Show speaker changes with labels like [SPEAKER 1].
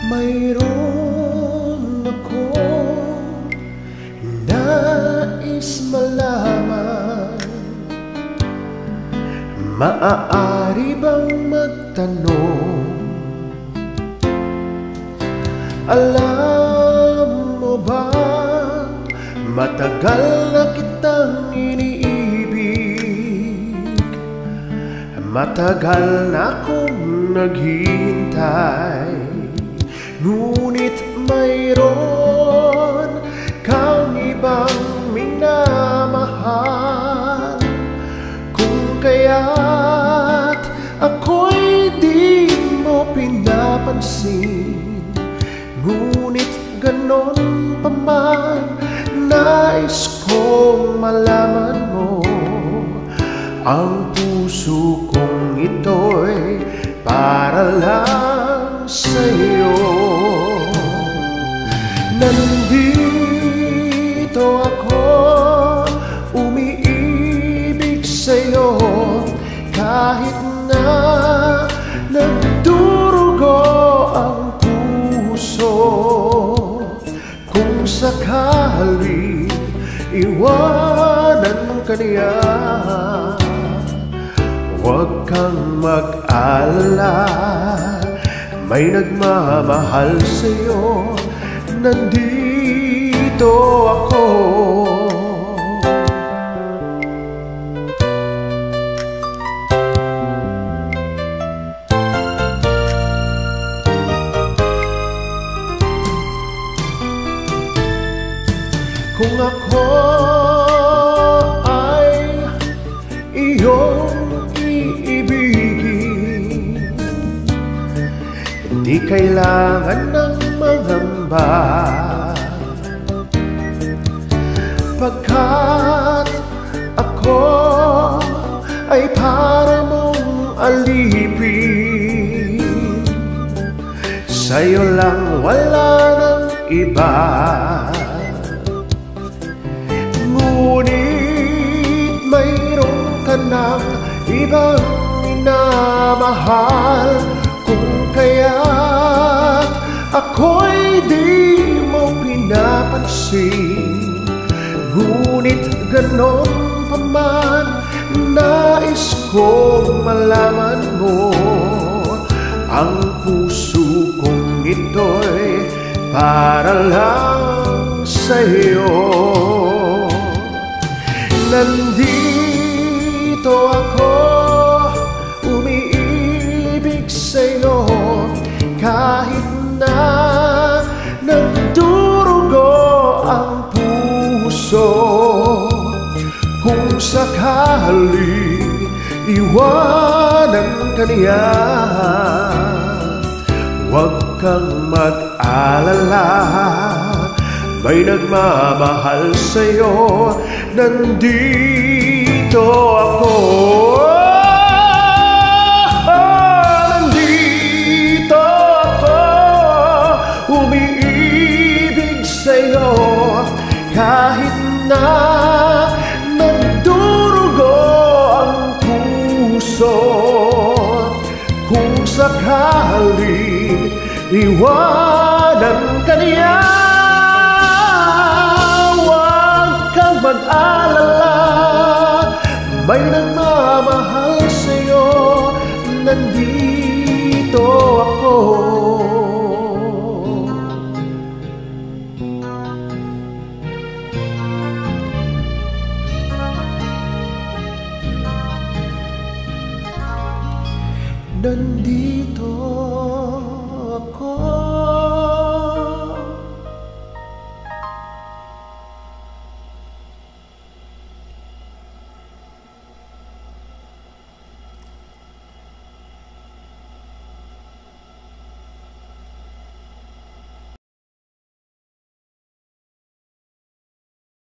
[SPEAKER 1] Mayroon akong nais malaman. Maaari bang magtanong? Alam mo ba, matagal na kitang iniibig. Matagal na akong naghihintay. Ngunit mayroon kang ibang minamahal. Kung kaya't ako'y di mo pinapansin, ngunit ganon pa man, nais kong malaman mo. Ang puso kong ito'y para lang sa'yo. Nandito ako, umiibig sa'yo, kahit na nagdurugo ang puso. Kung sakali iwanan ka niya, huwag kang mag-alala, may nagmamahal sa'yo. Nandito ako. Kung ako ay iyong iibigin, hindi kailangan ng mangamba, pagkat ako ay para mong alipin. Sa'yo lang, wala nang iba. Ngunit mayroon ka ng ibang minamahal. Kung kaya't ako'y di mo pinapansin, ngunit ganon pa man, nais kong malaman mo. Ang puso kong ito'y para lang sa'yo. Nandito ako, umiibig sa'yo, kahit na nagdurugo ang puso. Kung sakaling iwanan ka niya, huwag kang mag-alala, may nagmamahal sa'yo. Nandito ako. Nandito ako, umiibig sa'yo, kahit na nagdurugo ang puso. Kung sakaling iwanan ka niya, mag-alala, may nagmamahal sa'yo. Nandito ako. Nandito ako.